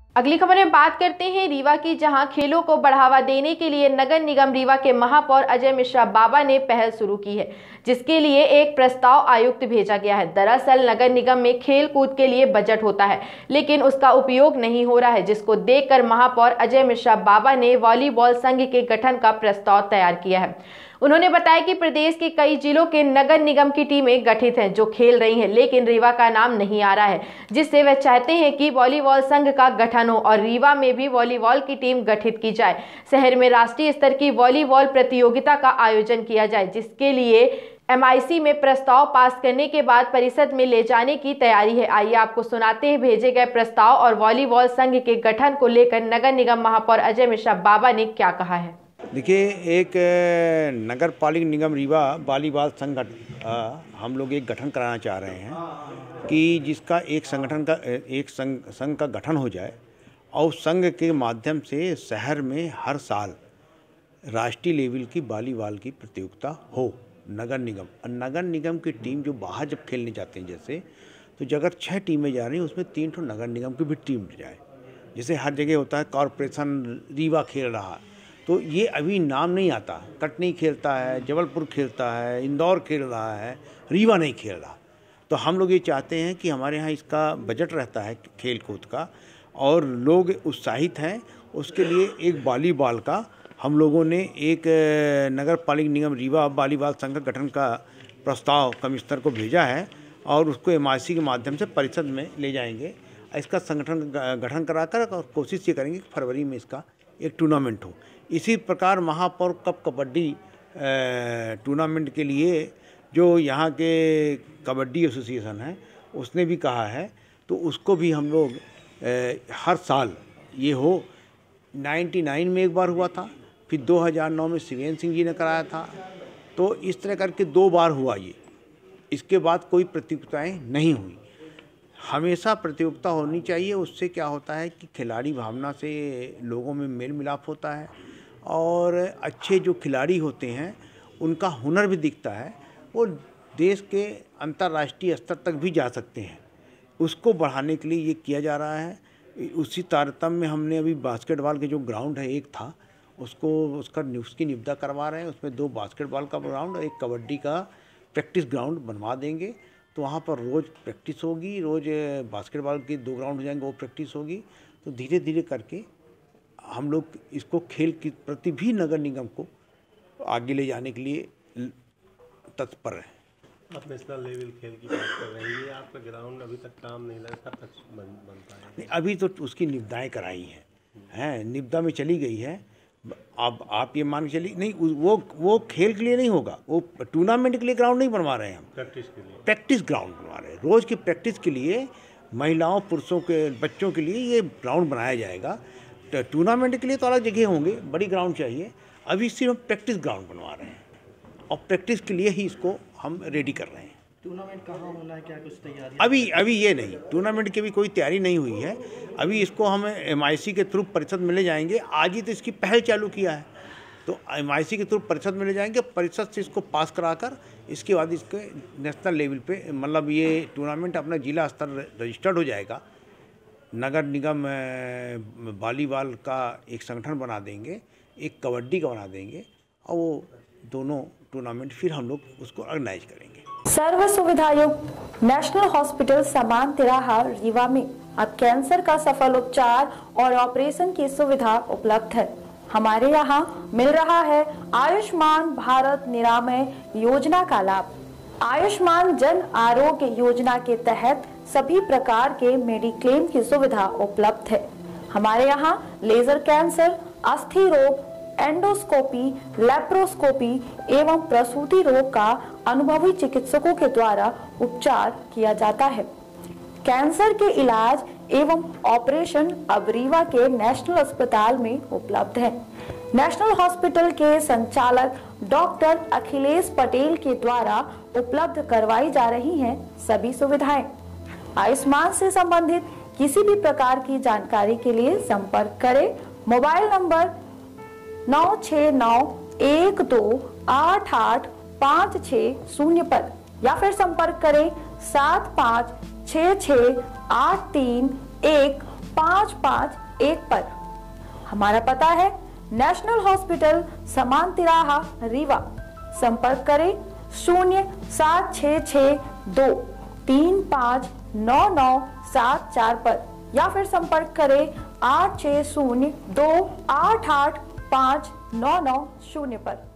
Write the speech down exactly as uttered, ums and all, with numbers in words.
अगली खबर में बात करते हैं रीवा की, जहां खेलों को बढ़ावा देने के लिए नगर निगम रीवा के महापौर अजय मिश्रा बाबा ने पहल शुरू की है, जिसके लिए एक प्रस्ताव आयुक्त भेजा गया है। दरअसल नगर निगम में खेल कूद के लिए बजट होता है, लेकिन उसका उपयोग नहीं हो रहा है, जिसको देखकर महापौर अजय मिश्रा बाबा ने वॉलीबॉल संघ के गठन का प्रस्ताव तैयार किया है। उन्होंने बताया कि प्रदेश के कई जिलों के नगर निगम की टीमें गठित हैं जो खेल रही हैं, लेकिन रीवा का नाम नहीं आ रहा है, जिससे वे चाहते हैं कि वॉलीबॉल संघ का गठन हो और रीवा में भी वॉलीबॉल की टीम गठित की जाए। शहर में राष्ट्रीय स्तर की वॉलीबॉल प्रतियोगिता का आयोजन किया जाए, जिसके लिए एम आई सी में प्रस्ताव पास करने के बाद परिषद में ले जाने की तैयारी है। आइए आपको सुनाते हैं भेजे गए प्रस्ताव और वॉलीबॉल संघ के गठन को लेकर नगर निगम महापौर अजय मिश्रा बाबा ने क्या कहा है। देखिए, एक नगर पालिक निगम रीवा वॉलीबॉल संघ हम लोग एक गठन कराना चाह रहे हैं कि जिसका एक संगठन का एक संघ संघ का गठन हो जाए और उस संघ के माध्यम से शहर में हर साल राष्ट्रीय लेवल की वॉलीबॉल की प्रतियोगिता हो। नगर निगम और नगर निगम की टीम जो बाहर जब खेलने जाते हैं, जैसे तो अगर छः टीमें जा रही हैं उसमें तीन ठो नगर निगम की भी टीम जाए। जैसे हर जगह होता है कॉरपोरेशन रीवा खेल रहा, तो ये अभी नाम नहीं आता। कटनी खेलता है, जबलपुर खेलता है, इंदौर खेल रहा है, रीवा नहीं खेल रहा। तो हम लोग ये चाहते हैं कि हमारे यहाँ इसका बजट रहता है खेल कूद का और लोग उत्साहित हैं। उसके लिए एक वॉलीबॉल का हम लोगों ने एक नगर पालिक निगम रीवा वॉलीबॉल संघ का गठन का प्रस्ताव कमिश्नर को भेजा है और उसको एम आई सी के माध्यम से परिषद में ले जाएंगे। इसका संगठन गठन कराकर और कोशिश ये करेंगे कि फरवरी में इसका एक टूर्नामेंट हो। इसी प्रकार महापौर कप कबड्डी टूर्नामेंट के लिए जो यहाँ के कबड्डी एसोसिएशन है उसने भी कहा है, तो उसको भी हम लोग हर साल ये हो। निन्यानवे में एक बार हुआ था, फिर दो हज़ार नौ में शिवेंद्र सिंह जी ने कराया था, तो इस तरह करके दो बार हुआ ये। इसके बाद कोई प्रतियोगिताएं नहीं हुई। हमेशा प्रतियोगिता होनी चाहिए। उससे क्या होता है कि खिलाड़ी भावना से लोगों में मेल मिलाप होता है और अच्छे जो खिलाड़ी होते हैं उनका हुनर भी दिखता है, वो देश के अंतर्राष्ट्रीय स्तर तक भी जा सकते हैं। उसको बढ़ाने के लिए ये किया जा रहा है। उसी तारतम्य में हमने अभी बास्केटबॉल के जो ग्राउंड है एक था, उसको उसका उसकी निविदा करवा रहे हैं। उसमें दो बास्केटबॉल का ग्राउंड और एक कबड्डी का प्रैक्टिस ग्राउंड बनवा देंगे। तो वहाँ पर रोज़ प्रैक्टिस होगी, रोज़ बास्केटबॉल की दो ग्राउंड हो जाएंगे, वो प्रैक्टिस होगी। तो धीरे धीरे करके हम लोग इसको खेल के प्रति भी नगर निगम को आगे ले जाने के लिए तत्पर हैं। आप नेशनल लेवल खेल की बात कर रहे हैं, आपका ग्राउंड अभी तक काम नहीं लगा, कब तक बन बनता है? नहीं, अभी तो उसकी निविदाएँ कराई हैं हैं निविदा में चली गई है। अब आप ये मान के चलिए, नहीं वो वो खेल के लिए नहीं होगा, वो टूर्नामेंट के लिए ग्राउंड नहीं बनवा रहे हैं हम, प्रैक्टिस के लिए प्रैक्टिस ग्राउंड बनवा रहे हैं। रोज़ की प्रैक्टिस के लिए महिलाओं पुरुषों के बच्चों के लिए ये ग्राउंड बनाया जाएगा। टूर्नामेंट के लिए तो अलग जगह होंगे, बड़ी ग्राउंड चाहिए। अभी सिर्फ हम प्रैक्टिस ग्राउंड बनवा रहे हैं और प्रैक्टिस के लिए ही इसको हम रेडी कर रहे हैं। टूर्नामेंट कहाँ होना है, क्या कुछ तैयारी? अभी अभी ये नहीं, टूर्नामेंट की भी कोई तैयारी नहीं हुई है। अभी इसको हम एम आई सी के थ्रू परिषद में ले जाएंगे। आज ही तो इसकी पहल चालू किया है, तो एम आई सी के थ्रू परिषद में ले जाएंगे। परिषद से इसको पास कराकर इसके बाद इसके नेशनल लेवल पे मतलब ये टूर्नामेंट अपना जिला स्तर रजिस्टर्ड हो जाएगा। नगर निगम वॉलीबॉल का एक संगठन बना देंगे, एक कबड्डी का बना देंगे और वो दोनों टूर्नामेंट फिर हम लोग उसको ऑर्गेनाइज करेंगे। सर्व सुविधा युक्त नेशनल हॉस्पिटल समान तिराहा रीवा में अब कैंसर का सफल उपचार और ऑपरेशन की सुविधा उपलब्ध है। हमारे यहाँ मिल रहा है आयुष्मान भारत निरामय योजना का लाभ। आयुष्मान जन आरोग्य योजना के तहत सभी प्रकार के मेडिक्लेम की सुविधा उपलब्ध है। हमारे यहाँ लेजर कैंसर, अस्थि रोग, एंडोस्कोपी, लेप्रोस्कोपी एवं प्रसूति रोग का अनुभवी चिकित्सकों के द्वारा उपचार किया जाता है। कैंसर के इलाज एवं ऑपरेशन अब रीवा के नेशनल अस्पताल में उपलब्ध है। नेशनल हॉस्पिटल के संचालक डॉक्टर अखिलेश पटेल के द्वारा उपलब्ध करवाई जा रही हैं सभी सुविधाएं। आयुष्मान से संबंधित किसी भी प्रकार की जानकारी के लिए संपर्क करें मोबाइल नंबर नौ छः नौ एक दो आठ आठ पाँच छः शून्य पर या फिर संपर्क करें सात पाँच छः छः आठ तीन एक पाँच पाँच एक पर। हमारा पता है नेशनल हॉस्पिटल समान तिराहा रीवा। संपर्क करें शून्य सात छ छ दो तीन पाँच नौ नौ सात चार पर या फिर संपर्क करें आठ छः शून्य दो आठ आठ पाँच नौ नौ शून्य पर।